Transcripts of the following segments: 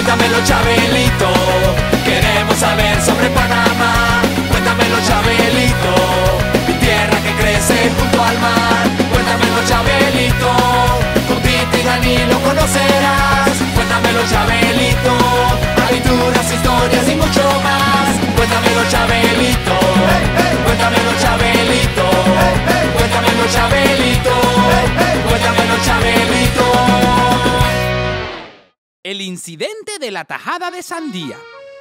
Cuéntamelo, Chabelito, queremos saber sobre Panamá. Cuéntamelo, Chabelito, mi tierra que crece junto al mar. Cuéntamelo, Chabelito, con Tito y Danilo conocerás. Cuéntamelo, Chabelito, aventuras, historias y mucho más. Cuéntamelo, Chabelito, cuéntamelo, Chabelito, cuéntamelo, Chabelito, cuéntamelo, Chabelito. El incidente de la tajada de sandía.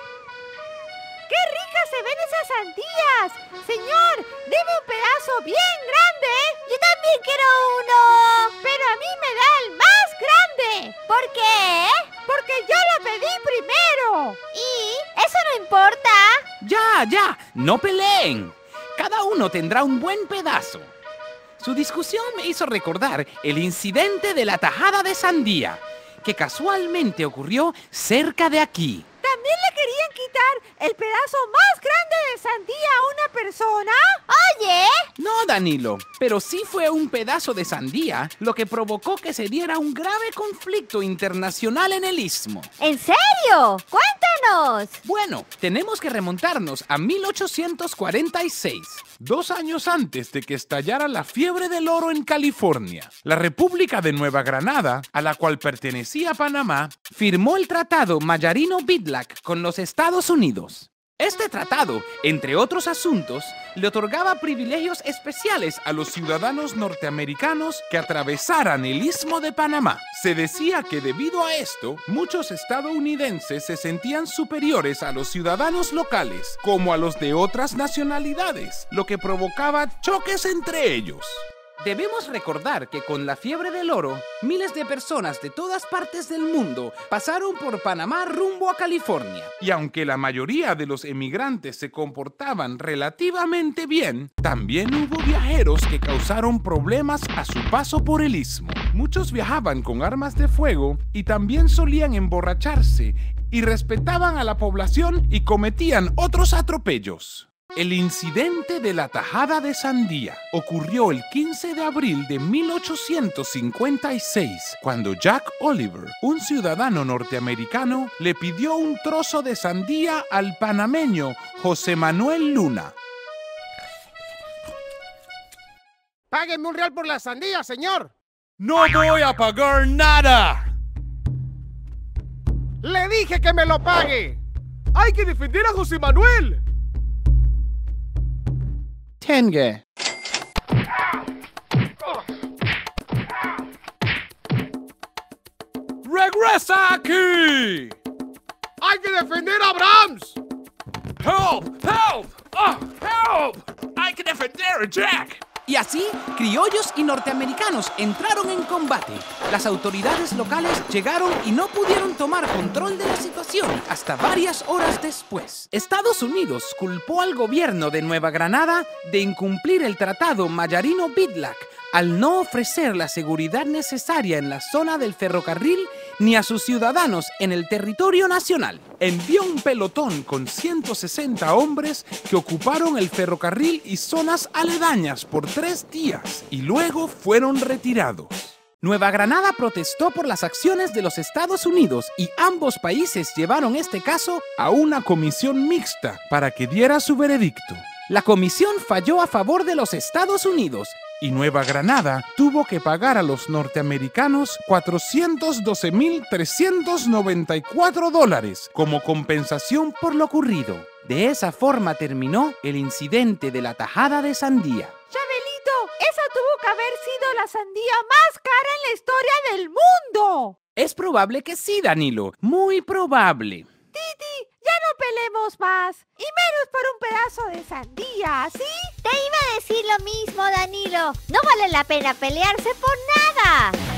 ¡Qué ricas se ven esas sandías! Señor, deme un pedazo bien grande. Yo también quiero uno. Pero a mí me da el más grande. ¿Por qué? Porque yo lo pedí primero. ¿Y? ¿Eso no importa? Ya, no peleen. Cada uno tendrá un buen pedazo. Su discusión me hizo recordar el incidente de la tajada de sandía, que casualmente ocurrió cerca de aquí. ¿También le querían quitar el pedazo más grande de sandía a una persona? Oye. No, Danilo, pero sí fue un pedazo de sandía lo que provocó que se diera un grave conflicto internacional en el Istmo. ¿En serio? ¡Cuéntanos! Bueno, tenemos que remontarnos a 1846, 2 años antes de que estallara la fiebre del oro en California. La República de Nueva Granada, a la cual pertenecía Panamá, firmó el Tratado Mallarino-Bidlack con los Estados Unidos. Este tratado, entre otros asuntos, le otorgaba privilegios especiales a los ciudadanos norteamericanos que atravesaran el Istmo de Panamá. Se decía que debido a esto, muchos estadounidenses se sentían superiores a los ciudadanos locales, como a los de otras nacionalidades, lo que provocaba choques entre ellos. Debemos recordar que con la fiebre del oro, miles de personas de todas partes del mundo pasaron por Panamá rumbo a California. Y aunque la mayoría de los emigrantes se comportaban relativamente bien, también hubo viajeros que causaron problemas a su paso por el Istmo. Muchos viajaban con armas de fuego y también solían emborracharse, y respetaban a la población y cometían otros atropellos. El incidente de la tajada de sandía ocurrió el 15 de abril de 1856, cuando Jack Oliver, un ciudadano norteamericano, le pidió un trozo de sandía al panameño José Manuel Luna. ¡Págueme un real por la sandía, señor! ¡No voy a pagar nada! ¡Le dije que me lo pague! ¡Hay que defender a José Manuel! Tenga. ¡Regresa aquí! ¡Hay que defender a Brahms! ¡Help! ¡Help! ¡Oh, help! ¡Hay que defender a Jack! Y así, criollos y norteamericanos entraron en combate. Las autoridades locales llegaron y no pudieron tomar control de la situación hasta varias horas después. Estados Unidos culpó al gobierno de Nueva Granada de incumplir el Tratado Mallarino-Bidlack al no ofrecer la seguridad necesaria en la zona del ferrocarril ni a sus ciudadanos en el territorio nacional. Envió un pelotón con 160 hombres que ocuparon el ferrocarril y zonas aledañas por 3 días y luego fueron retirados. Nueva Granada protestó por las acciones de los Estados Unidos y ambos países llevaron este caso a una comisión mixta para que diera su veredicto. La comisión falló a favor de los Estados Unidos y Nueva Granada tuvo que pagar a los norteamericanos $412,394 como compensación por lo ocurrido. De esa forma terminó el incidente de la tajada de sandía. Chabelito, esa tuvo que haber sido la sandía más cara en la historia del mundo. Es probable que sí, Danilo, muy probable. Titi, ya no peleemos más, y menos por un pedazo de sandía, ¿sí? Te iba a decir lo mismo, Danilo. No vale la pena pelearse por nada.